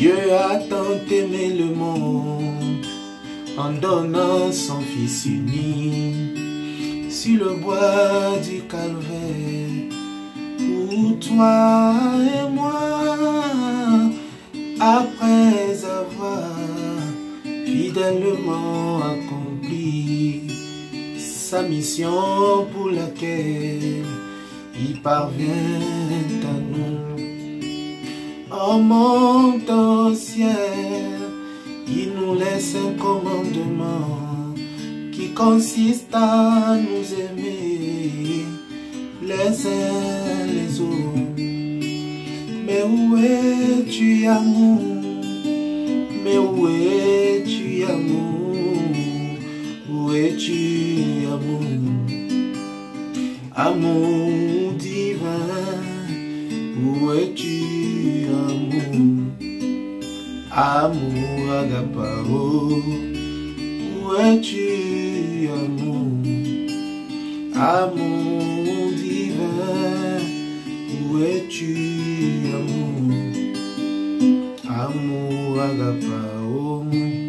Dieu a tant aimé le monde en donnant son Fils unique sur le bois du calvaire pour toi et moi. Après avoir fidèlement accompli sa mission pour laquelle il parvient à nous. En montant au ciel, il nous laisse un commandement qui consiste à nous aimer les uns les autres. Mais où es-tu, amour? Mais où es-tu, amour? Où es-tu, amour? Amour divin, où es-tu, amour? Amour agapao, où es-tu, amour? Amour divin, où es-tu, amour? Amour agapao.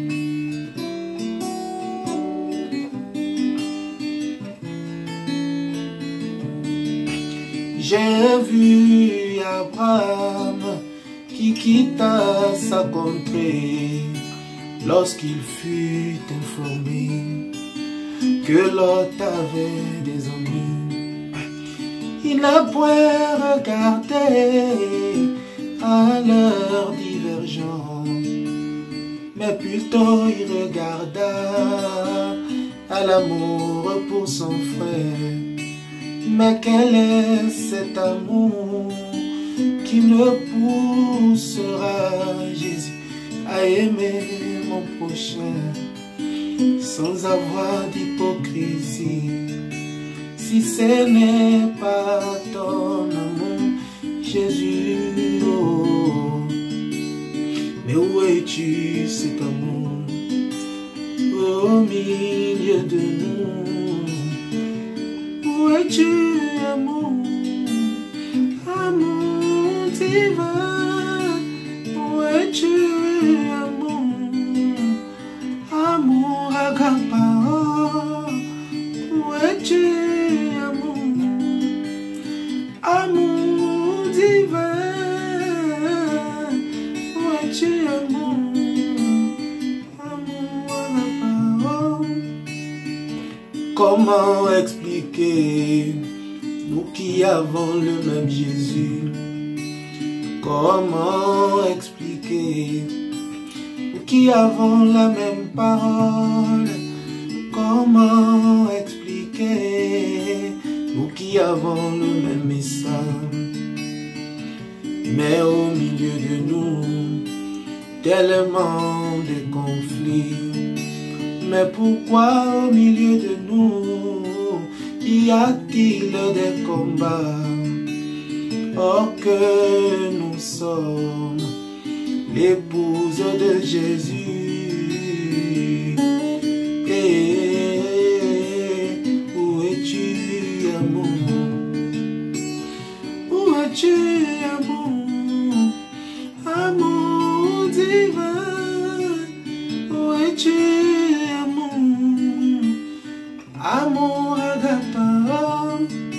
J'ai vu Abraham qui quitta sa contrée lorsqu'il fut informé que Lot avait des amis. Il n'a point regardé à leur divergence, mais plutôt il regarda à l'amour pour son frère. Mais quel est cet amour qui me poussera, Jésus, à aimer mon prochain sans avoir d'hypocrisie? Si ce n'est pas ton amour, Jésus, oh. Mais où es-tu, cet amour, au milieu de nous? Où es-tu, amour? Amour divin, où es-tu, amour? Amour agapao, où es-tu, amour? Amour divin, où es-tu, amour? Amour agapao. Comment expliquer, nous qui avons le même Jésus? Comment expliquer, nous qui avons la même parole? Comment expliquer, nous qui avons le même message? Mais au milieu de nous, tellement de conflits. Mais pourquoi au milieu de nous y a-t-il des combats? Or que nous sommes l'épouse de Jésus. Où es-tu, amour? Où es-tu, amour? Amour divin, où es-tu, amour? Amour agapao.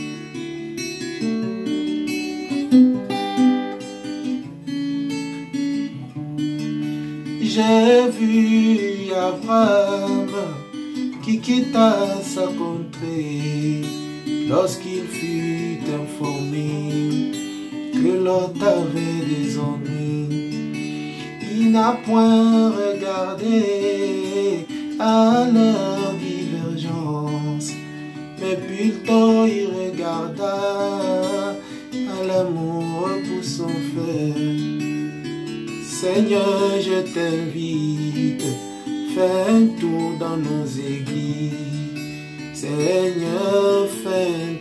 J'ai vu Abraham qui quitta sa contrée lorsqu'il fut informé que Lot avait des ennuis. Il n'a point regardé à leur divergence, mais plutôt il regarda à l'amour pour son frère. Seigneur, je t'invite, fais un tour dans nos églises. Seigneur, fais un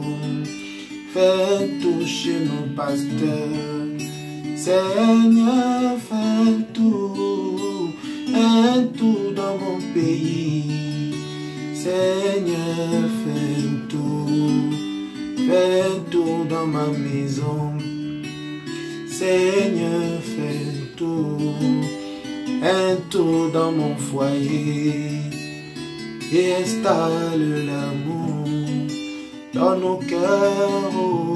tour chez nos pasteurs. Seigneur, fais un tour dans mon pays. Seigneur, fais un tour dans ma maison. Seigneur, fais un tour. un tour dans mon foyer et installe l'amour dans nos cœurs, oh,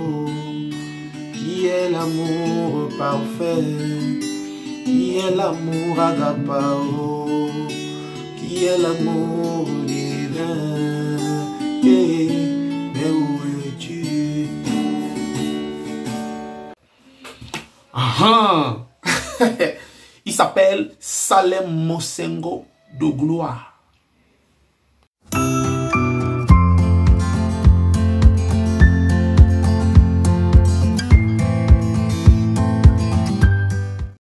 qui est l'amour parfait, qui est l'amour agapao, qui est l'amour divin. Mais où es-tu? Il s'appelle Salem Mosengo de Gloire.